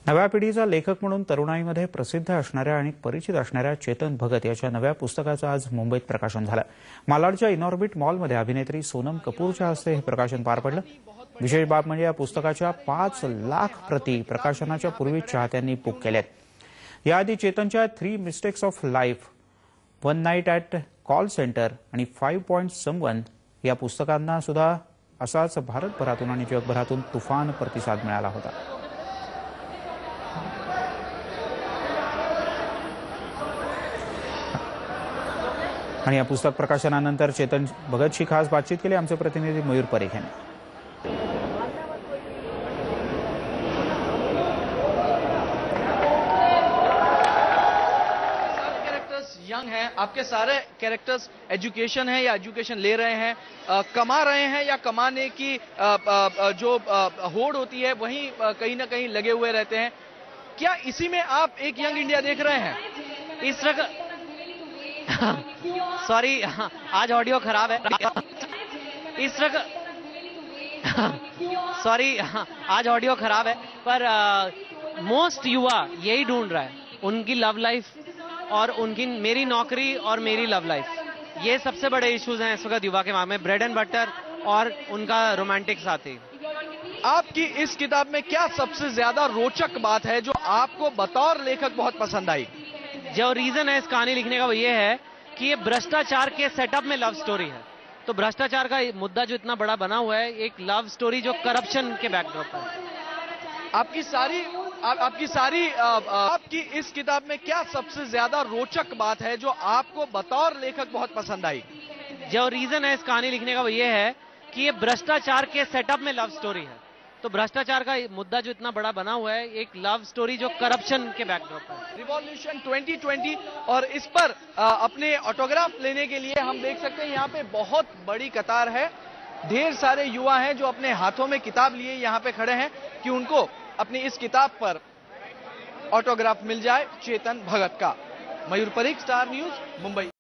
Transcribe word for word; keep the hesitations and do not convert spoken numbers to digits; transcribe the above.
नव्या पिढीचा लेखक म्हणून तरुणाईमध्ये प्रसिद्ध असणाऱ्या आणि परिचित असणाऱ्या चेतन भगत याच्या नव्या पुस्तकाचं आज मुंबईत प्रकाशन झालं। मालाडच्या इनऑर्बिट मॉलमध्ये अभिनेत्री सोनम कपूरच्या हस्ते हे प्रकाशन पार पडलं। विशेष बाब म्हणजे या पुस्तकाच्या पाच लाख प्रती प्रकाशनाच्या पूर्वी चाहत्यांनी बुक केल्यात। याआधी चेतनच्या three mistakes of life, one night at call centre आणि फाईव्ह पॉईंट समवन या पुस्तकांना सुद्धा असाच भारतभरातून आणि जगभरातून तुफान प्रतिसाद मिळाला होता। आणि या पुस्तक प्रकाशनानंतर चेतन भगतशी खास बातचीत केली आमचे प्रतिनिधी मयूर परीख यांनी। यंग हैं, आपके सारे कैरेक्टर्स एजुकेशन है या एजुकेशन ले रहे हैं, आ, कमा रहे हैं या कमाने की आ, आ, जो आ, होड़ होती है वहीं कहीं ना कहीं लगे हुए रहते हैं। क्या इसी में आप एक यंग इंडिया देख रहे हैं? इस तरह सॉरी आज ऑडियो खराब है। इस तरह सॉरी आज ऑडियो खराब है, पर मोस्ट युवा यही ढूंढ रहा है, उनकी लव लाइफ और उनकी मेरी नौकरी और मेरी लव लाइफ, ये सबसे बड़े इश्यूज हैं इस वक्त युवा के मामले में। ब्रेड एंड बटर और उनका रोमांटिक साथी। आपकी इस किताब में क्या सबसे ज्यादा रोचक बात है जो आपको बतौर लेखक बहुत पसंद आई? जो रीजन है इस कहानी लिखने का वो ये है कि ये भ्रष्टाचार के सेटअप में लव स्टोरी है। तो भ्रष्टाचार का मुद्दा जो इतना बड़ा बना हुआ है, एक लव स्टोरी जो करप्शन के बैकड्रॉप पर है। आपकी सारी आप, आपकी सारी आ, आ, आपकी इस किताब में क्या सबसे ज्यादा रोचक बात है जो आपको बतौर लेखक बहुत पसंद आई? जो रीजन है इस कहानी लिखने का वो ये है कि ये भ्रष्टाचार के सेटअप में लव स्टोरी है। तो भ्रष्टाचार का मुद्दा जो इतना बड़ा बना हुआ है, एक लव स्टोरी जो करप्शन के बैकड्रॉप पर। रिवॉल्यूशन ट्वेंटी ट्वेंटी और इस पर आ, अपने ऑटोग्राफ लेने के लिए हम देख सकते हैं यहाँ पे बहुत बड़ी कतार है। ढेर सारे युवा हैं जो अपने हाथों में किताब लिए यहाँ पे खड़े हैं कि उनको अपनी इस किताब पर ऑटोग्राफ मिल जाए चेतन भगत का। Mayur Parikh, Star News, Mumbai.